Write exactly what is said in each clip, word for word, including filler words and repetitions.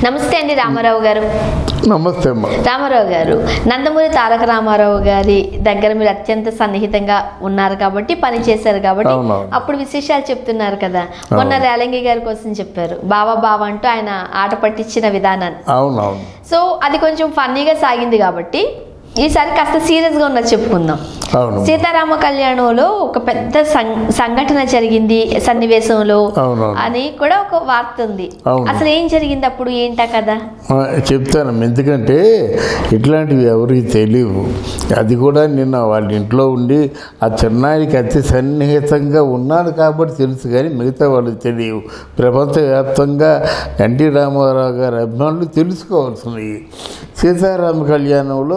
నమస్తే అండి రామారావు గారు. నమస్తే అమ్మా. రామారావు గారు, నందమూరి తారక రామారావు గారి దగ్గర మీరు అత్యంత సన్నిహితంగా ఉన్నారు కాబట్టి, పని చేశారు కాబట్టి అప్పుడు విశేషాలు చెప్తున్నారు కదా. మొన్న రేలంగి గారి కోసం చెప్పారు, బావా బావా అంటూ ఆయన ఆట పట్టించిన విధానాన్ని. అవునవును. సో అది కొంచెం ఫన్నీగా సాగింది కాబట్టి ఈసారి కాస్త సీరియస్గా ఉన్నది చెప్పుకుందాం. సీతారామ కళ్యాణంలో ఒక పెద్ద సంఘటన జరిగింది సన్నివేశంలో అని కూడా ఒక వార్త ఉంది. అసలు ఏం జరిగింది అప్పుడు, ఏంటా కదా చెప్తాను. ఎందుకంటే ఇట్లాంటివి ఎవరికి తెలియవు. అది కూడా నిన్న వాళ్ళ ఇంట్లో ఉండి ఆ చిన్నాయికి అతి సన్నిహితంగా ఉన్నాడు కాబట్టి తెలుసు, కానీ మిగతా వాళ్ళకి తెలియవు. ప్రపంచవ్యాప్తంగా ఎన్టీ రామారావు గారి అభిమానులు తెలుసుకోవాల్సినవి. సీతారామ కళ్యాణంలో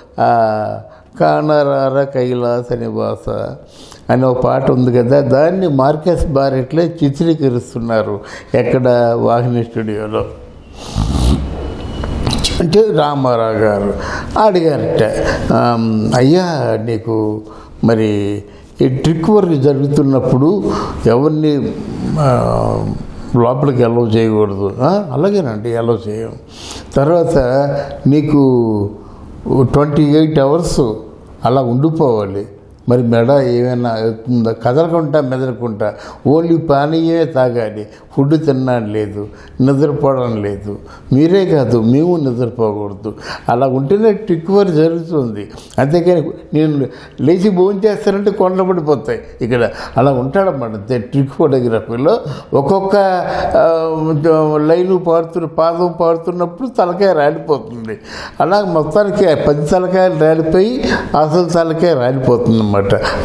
కానరార కైలాస నివాస అనే ఒక పాట ఉంది కదా, దాన్ని మార్కెస్ బారెట్లే చిత్రీకరిస్తున్నారు ఎక్కడ వాహిని స్టూడియోలో. అంటే రామారావు గారు అడిగారట, అయ్యా నీకు మరి ఈ ట్రిక్ వర్క్ జరుగుతున్నప్పుడు ఎవరిని లోపలికి అలౌ చేయకూడదు. అలాగేనండి, అలౌ చేయం. తర్వాత నీకు ట్వంటీ ఎయిట్ అవర్స్ అలా ఉండిపోవాలి. మరి మెడ ఏమైనా అవుతుందా? కదలకుండా మెదలకుండా ఓన్లీ పానీయమే తాగాలి. ఫుడ్ తినడం లేదు, నిద్రపోవడం లేదు. మీరే కాదు, మేము నిద్రపోకూడదు. అలా ఉంటేనే ట్రిక్ వర్క్ జరుగుతుంది. అంతేకాని నేను లేచి భోజనం చేస్తానంటే కొండలు పడిపోతాయి. ఇక్కడ అలా ఉంటాడన్నమాట ట్రిక్ ఫోటోగ్రఫీలో. ఒక్కొక్క లైను పాడుతున్న పాదం పాడుతున్నప్పుడు తలకాయ రాలిపోతుంది. అలా మొత్తానికి పది తలకాయలు రాలిపోయి అసలు తలకాయ రాలిపోతుంది అన్నమాట.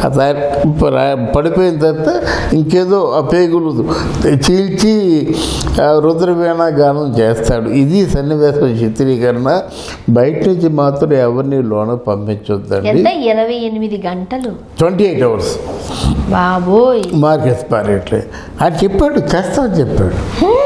పడిపోయిన తర్వాత ఇంకేదో ఆ పేగులు చీల్చి రుద్రవీణ గానం చేస్తాడు. ఇది సన్నివేశం చిత్రీకరణ. బయట నుంచి మాత్రం ఎవరిని లోన పంపించొద్దండి. ఇరవై ఎనిమిది గంటలు ట్వంటీ ఎయిట్ అవర్స్ బాబోయ్ మార్కెస్ పారేట్లే అది చెప్పాడు, చేస్తామని చెప్పాడు.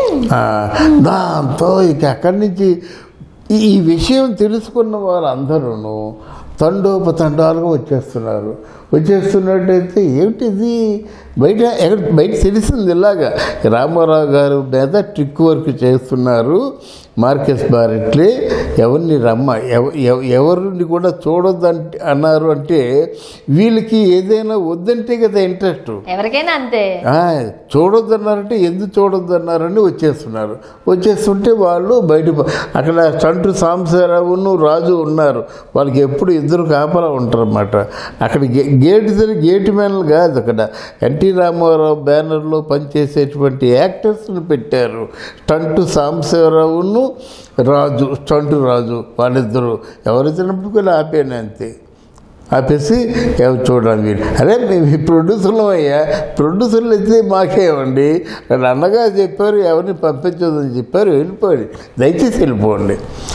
దాంతో ఇక అక్కడి నుంచి ఈ విషయం తెలుసుకున్న వాళ్ళందరూ తండోపతండాలుగా వచ్చేస్తున్నారు. వచ్చేస్తున్నట్టయితే ఏమిటిది బయట ఎక్కడ బయట తెలిసింది ఇలాగా రామారావు గారు మీద ట్రిక్ వర్క్ చేస్తున్నారు మార్కెస్ బారెట్లే. ఎవరిని రమ్మ ఎవరిని కూడా చూడొద్దంటే అన్నారు. అంటే వీళ్ళకి ఏదైనా వద్దంటే కదా ఇంట్రెస్ట్, ఎవరికైనా అంతే. చూడొద్దన్నారంటే ఎందుకు చూడొద్దన్నారని వచ్చేస్తున్నారు. వచ్చేస్తుంటే వాళ్ళు బయట అక్కడ చంటు సాంబశివరావును రాజు ఉన్నారు. వాళ్ళకి ఎప్పుడు ఇద్దరు కాపలా ఉంటారు అన్నమాట. అక్కడ గేటు దగ్గర గేటు మ్యాన్లు కాదు, అక్కడ ఎన్టీ రామారావు బ్యానర్లో పనిచేసేటువంటి యాక్టర్స్ని పెట్టారు. చంటు సాంబశివరావును రాజు, చంటు రాజు వాళ్ళిద్దరు. ఎవరిచ్చినప్పుడు కూడా ఆపేనా అంతే, ఆపేసి ఎవరు చూడండి వీళ్ళు. అరే మేము ప్రొడ్యూసర్లు అయ్యా, ప్రొడ్యూసర్లు అయితే మాకేమండి, వాళ్ళు అన్నగా చెప్పారు ఎవరిని పంపించదని చెప్పారు, వెళ్ళిపోండి దయచేసి వెళ్ళిపోండి.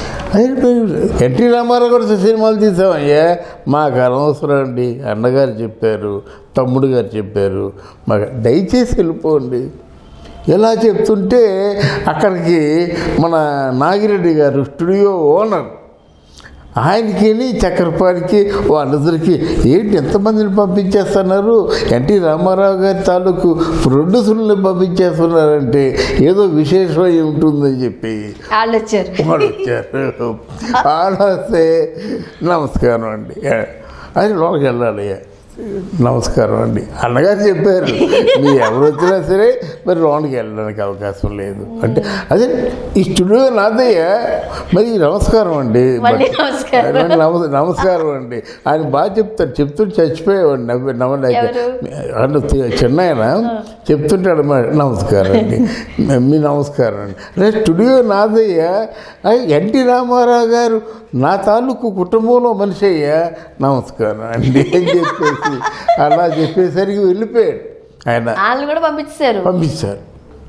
ఎన్టీ రామారావు గారు సినిమాలు తీసామయ్యా, మాకు అనవసరం అండి, అన్నగారు చెప్పారు, తమ్ముడు గారు చెప్పారు, మాకు దయచేసి వెళ్ళిపోండి. ఎలా చెప్తుంటే అక్కడికి మన నాగిరెడ్డి గారు స్టూడియో ఓనర్, ఆయనకి చక్రపాణికి వాళ్ళిద్దరికి ఏంటి ఎంతమందిని పంపించేస్తున్నారు, ఎన్టీ రామారావు గారి తాలూకు ప్రొడ్యూసర్ని పంపించేస్తున్నారంటే ఏదో విశేషం ఉంటుందని చెప్పి వాళ్ళు వచ్చారు. వాళ్ళు వచ్చారు వాళ్ళు వస్తే నమస్కారం అండి, అది లోపలికి వెళ్ళాలి. నమస్కారం అండి అన్నగారు చెప్పారు, మీరు ఎవరు వచ్చినా సరే మరి లోనికి వెళ్ళడానికి అవకాశం లేదు అంటే, అదే ఈ స్టూడియో నాదయ్యా, మరి నమస్కారం అండి నమస్కారం అండి ఆయన బాగా చెప్తాడు. చెప్తుంటే చచ్చిపోయేవాడు నవ్వి నవ్వలేక. చిన్న ఆయన చెప్తుంటాడు నమస్కారం అండి, మీ నమస్కారం అండి. అదే స్టూడియో నాదయ్యా, ఎన్టీ రామారావు గారు నా తాలూకు కుటుంబంలో మనిషి అయ్యా, నమస్కారం అండి అని చెప్పేసి అలా చెప్పేసరికి వెళ్ళిపోయాడు ఆయన. కూడా పంపించారు పంపించారు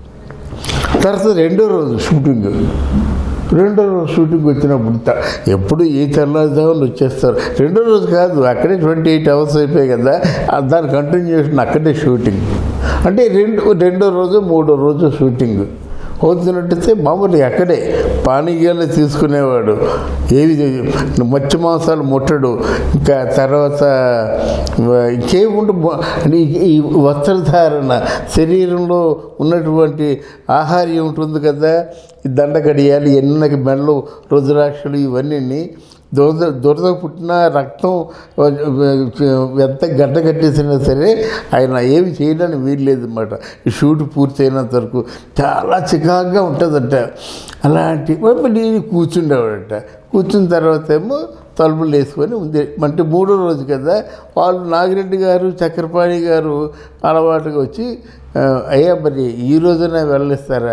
తర్వాత రెండో రోజు షూటింగ్ రెండో రోజు షూటింగ్ వచ్చినప్పుడు ఎప్పుడు ఏ తెల్లవారుజామున వచ్చేస్తారు. రెండో రోజు కాదు, అక్కడే ట్వంటీ ఎయిట్ అవర్స్ అయిపోయాయి కదా, దాని కంటిన్యూషన్ అక్కడే షూటింగ్. అంటే రెండు రెండో రోజు మూడో రోజు షూటింగ్ అవుతున్నట్టయితే మామూలు అక్కడే పానీయాలు తీసుకునేవాడు, ఏవి మత్స్య మాంసాలు ముట్టడు, ఇంకా తర్వాత ఇంకేముండు ఈ వస్త్రధారణ, శరీరంలో ఉన్నటువంటి ఆహార్యం ఉంటుంది కదా, ఈ దండగడియాలు, ఎన్నకి మెడలు, రుద్రాక్షలు, ఇవన్నీ దురద దురద పుట్టిన రక్తం ఎంత గడ్డ కట్టేసినా సరే ఆయన ఏమి చేయడానికి వీల్లేదు అన్నమాట. ఈ షూట్ పూర్తయినంత వరకు చాలా చికాకుగా ఉంటుందంట. అలాంటి నేను కూర్చుండేవాడట. కూర్చున్న తర్వాత ఏమో తలుపులు వేసుకొని ఉంది. అంటే మూడో రోజు కదా, వాళ్ళు నాగిరెడ్డి గారు, చక్రపాణి గారు అలవాటుగా వచ్చి, అయ్యా మరి ఈ రోజున వెళ్ళిస్తారా?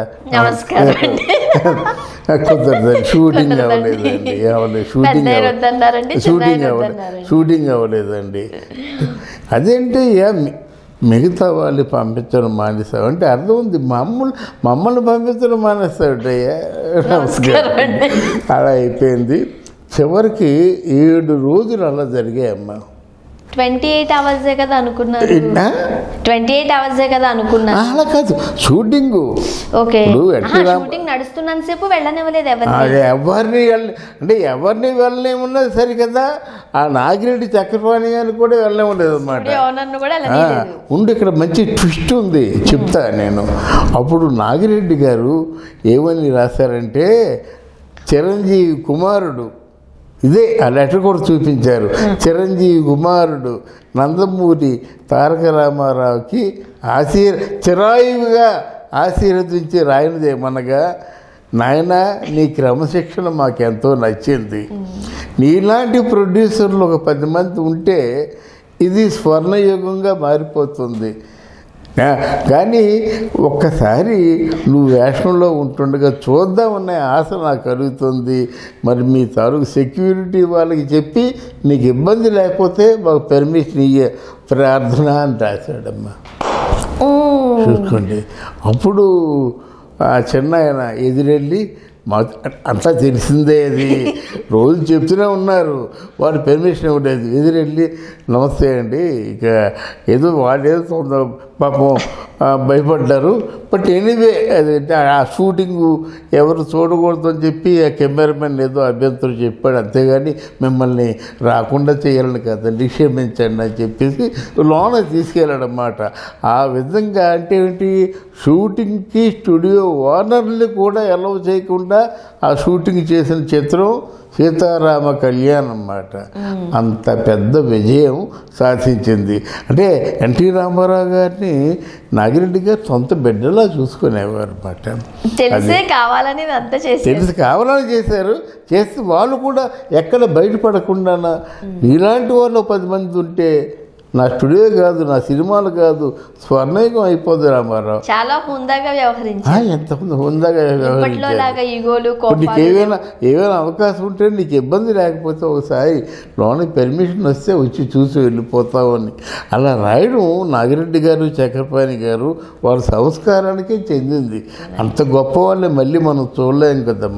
కుదరదండి, షూటింగ్ అవ్వలేదండి, అవ్వలేదు షూటింగ్ షూటింగ్ అవ్వలేదు షూటింగ్ అవ్వలేదండి. అదేంటి మిగతా వాళ్ళు పంపించడం మానేస్తావు అంటే అర్థం ఉంది, మమ్మల్ని మమ్మల్ని పంపించడం మానేస్తావుటయ్యా. నమస్కారం. అలా అయిపోయింది. చివరికి ఏడు రోజులు అలా జరిగాయమ్మా. ట్వంటీ ఎయిట్ అవర్సే కదా అనుకున్నారు, ట్వంటీ ఎయిట్ అవర్సే కదా అనుకున్నారు. అలా కాదు, షూటింగ్. ఓకే, షూటింగ్ నడుస్తున్నంతసేపు వెళ్ళనివ్వలేదు ఎవరిని, ఎవరిని అంటే ఎవరిని వెళ్ళనేమున్నది సరి కదా. ఆ నాగిరెడ్డి చక్రపాణి గారిని కూడా వెళ్ళనేముండదు అనమాట. ఉండి ఇక్కడ మంచి ట్విస్ట్ ఉంది, చెప్తా నేను. అప్పుడు నాగిరెడ్డి గారు ఏమని రాశారంటే, చిరంజీవి కుమారుడు, ఇదే ఆ లెటర్ కూడా చూపించారు, చిరంజీవి కుమారుడు నందమూరి తారక రామారావుకి ఆశీర్ చిరాయువుగా ఆశీర్వదించి రాయనిదేమనగా, నాయన నీ క్రమశిక్షణ మాకెంతో నచ్చింది, నీలాంటి ప్రొడ్యూసర్లు ఒక పది మంది ఉంటే ఇది స్వర్ణయుగంగా మారిపోతుంది, కానీ ఒక్కసారి నువ్వు వేషంలో ఉంటుండగా చూద్దామనే ఆశ నాకు కలుగుతుంది. మరి మీ తాలూకు సెక్యూరిటీ వాళ్ళకి చెప్పి నీకు ఇబ్బంది లేకపోతే మాకు పర్మిషన్ ఇయ్యే ప్రార్థన అని రాశాడమ్మా. చూసుకోండి. అప్పుడు ఆ చిన్న ఆయన ఎదురెళ్ళి, మా అంతా తెలిసిందే, అది రోజు చెప్తూనే ఉన్నారు, వాడు పెర్మిషన్ ఇవ్వలేదు. ఎదురెళ్ళి నమస్తే అండి, ఇక ఏదో వాడేదో పాపం భయపడ్డారు, బట్ ఎనీవే అది ఆ షూటింగు ఎవరు చూడకూడదు అని చెప్పి ఆ కెమెరామెన్ ఏదో అభ్యంతరం చెప్పాడు, అంతేగాని మిమ్మల్ని రాకుండా చేయాలని కదండి, క్షమించండి అని చెప్పేసి లోన తీసుకెళ్ళాడన్నమాట. ఆ విధంగా అంటే ఏంటి, షూటింగ్కి స్టూడియో ఓనర్ని కూడా అలౌ చేయకుండా ఆ షూటింగ్ చేసిన చిత్రం సీతారామ కళ్యాణ్ అన్నమాట. అంత పెద్ద విజయం సాధించింది. అంటే ఎన్టీ రామారావు గారిని నాగిరెడ్డి గారు సొంత బిడ్డలా చూసుకునేవారు అన్నమాట. తెలిసే కావాలని తెలిసి కావాలని చేశారు. చేస్తే వాళ్ళు కూడా ఎక్కడ బయటపడకుండా, ఇలాంటి వాళ్ళు పది మంది ఉంటే నా స్టూడియో కాదు, నా సినిమాలు కాదు, స్వర్ణయుగం అయిపోద్ది రామారావు. చాలా హుందాగా వ్యవహరించారు. ఎంత హుందాగా వ్యవహరించారు. నీకు ఏమైనా ఏమైనా అవకాశం ఉంటే నీకు ఇబ్బంది లేకపోతే ఒకసారి లోనికి పర్మిషన్ వస్తే వచ్చి చూసి వెళ్ళిపోతామని అలా రాయడం నాగిరెడ్డి గారు, చక్రపాణి గారు వాళ్ళ సంస్కారానికే చెందింది. అంత గొప్ప వాళ్ళే మళ్ళీ మనం చూడలేం కదా.